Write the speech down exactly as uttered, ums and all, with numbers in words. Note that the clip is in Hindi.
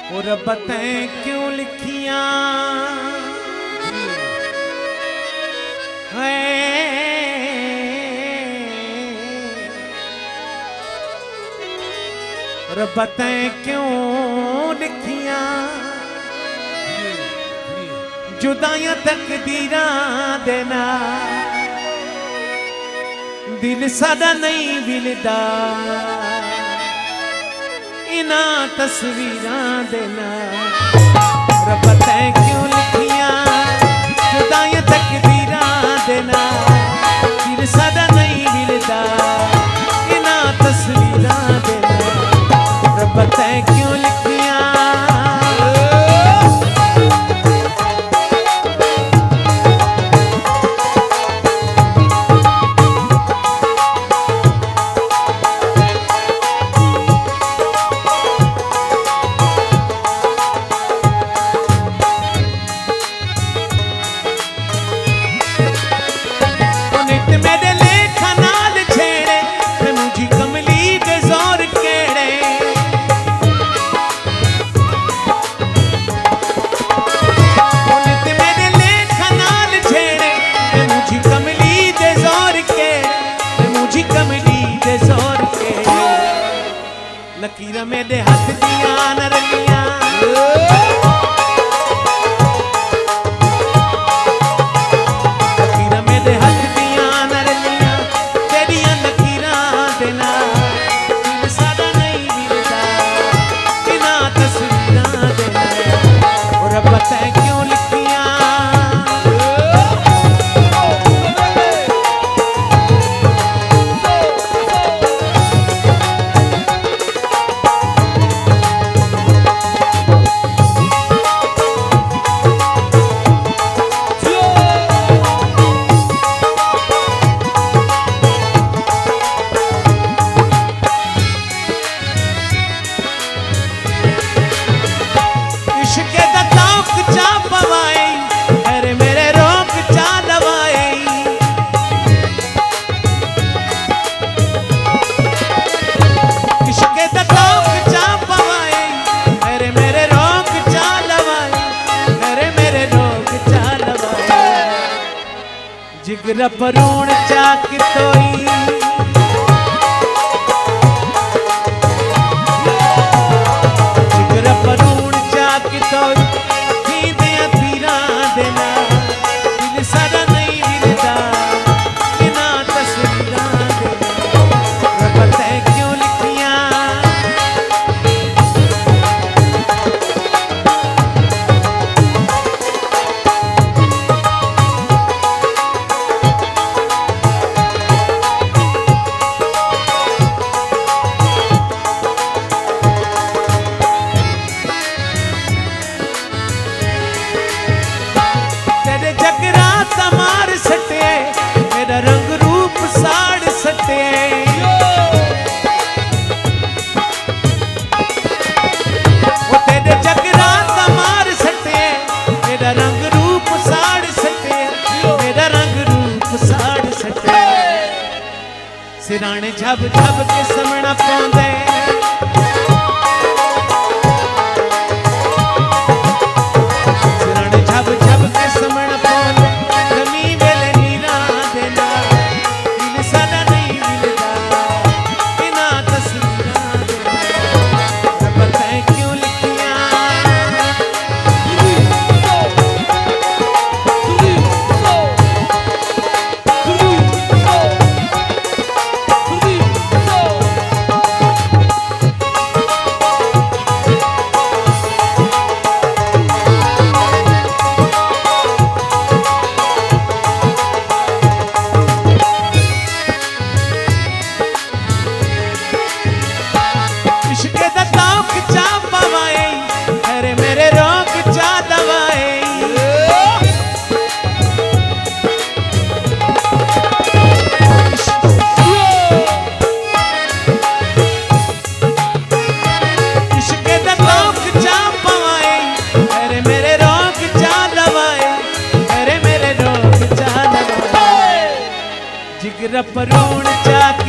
और बताएं क्यों लिखियां है और बताएं क्यों लिखियां जुदाइयां तकदीरां देना दिल सादा नहीं विलदा इना तस्वीरां देना रब तैं क्यों लिखियां जुदाइयां तकदीरां देना दिल सादा नहीं मिलदा इना तस्वीरां देना रब तैं क्यों लिखियां लकीर मेरे हाथ दिया न रलियां लकीर मेरे हाथ दिया न रलियां तेरियां लकीरां देना दिल सादा नहीं मिलदा बिना तस्वीरां देना और रब तैं क्यों लिखियां जिगर परूण चाक तोई जिगर परूण चाक तोई दीदियां तीरां देना दिल सादा नहीं मिलदा बिना तस्वीरां देना रब तैं क्यों लिखियां रंग रूप साड़ सटे वो तेरे जगरात मार सटे मेरा रंग रूप साड़ सटे मेरा रंग रूप साड़ सटे सिराने झब झब के समणा पाउंदे सिराने झब झब के समणा पाउंदे कमी वेले जिगर परूण चाक